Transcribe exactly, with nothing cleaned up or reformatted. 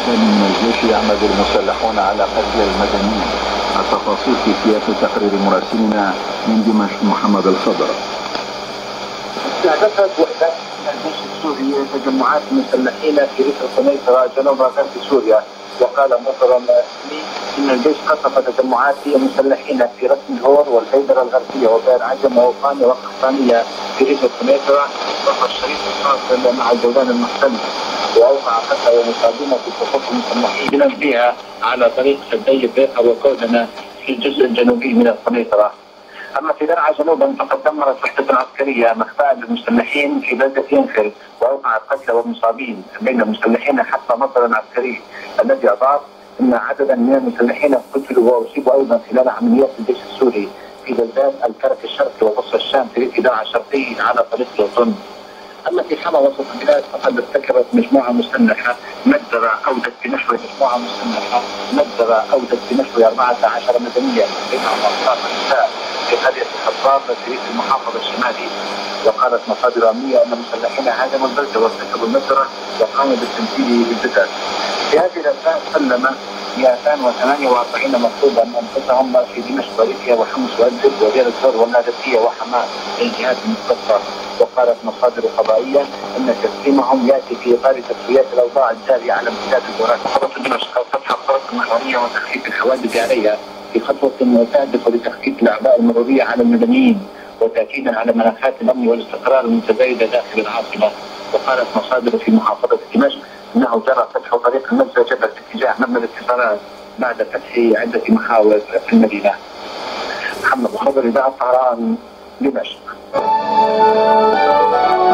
ثاني من الجيش يعمد المسلحون على قتل المدنيين. التفاصيل في سياق تقرير مراسلنا من دمشق محمد الخضر. استهدفت وحدات الجيش السوري تجمعات مسلحين في ريف القنيطرة جنوب غرب سوريا، وقال مصدر رسمي ان الجيش قصف تجمعات مسلحين في رسم الهور والهيدرة الغربية وبئر عجم ووطانية والقحطانية في ريف القنيطرة وفق الشريط الفاصل مع الجولان المحتل، واوقع قتلى ومصابين في صفوف المسلحين بنفسها على طريق سدي البيقة وكودنة في الجزء الجنوبي من القنيطرة. اما في درعا جنوبا فقد دمرت وحده عسكريه مخفاه للمسلحين في بلده ينخل واوقعت قتلى ومصابين بين المسلحين حتى مصدر عسكري الذي اضاف ان عددا من المسلحين قتلوا واصيبوا ايضا خلال عمليات الجيش السوري في بلدات الكرك الشرقي وقصر الشام في ريف درعا الشرقي على طريق لوطن. اما في حما وسط البلاد فقد ارتكبت مجموعه مسلحه مجزره اودت بنحو مجموعه مسلحه مجزره اودت بنحو أربعة عشر مدنيا بينهم اطفال ونساء في قريه الخطاب في ريف المحافظه الشمالي. وقالت مصادر امنيه ان المسلحين هاجموا البلده وارتكبوا المجزره وقاموا بالتمثيل بالبلاد. في هذه الاثناء سلم مئتين وثمانية وأربعين مطلوبا انفسهم في دمشق وريفيا وحمص وادلب ودير الزور والنادسيه وحماه للجهات المختصه. وقالت مصادر قضائيه ان تسليمهم ياتي في اطار تسويات الاوضاع الجاريه على امتداد البلاد. محافظه دمشق فتح الطرق المحوريه وتخفيف الحوادث عليها في خطوه تهدف لتخفيف الاعباء المروريه على المدنيين وتاكيدا على ملفات الامن والاستقرار المتزايده داخل العاصمه. وقالت مصادر في محافظه دمشق انه جرى فتح طريق المجزره جبل باتجاه مبنى الاتصالات بعد فتح عده محاور في المدينه. محمد الخضر، اذاعه طهران، دمشق.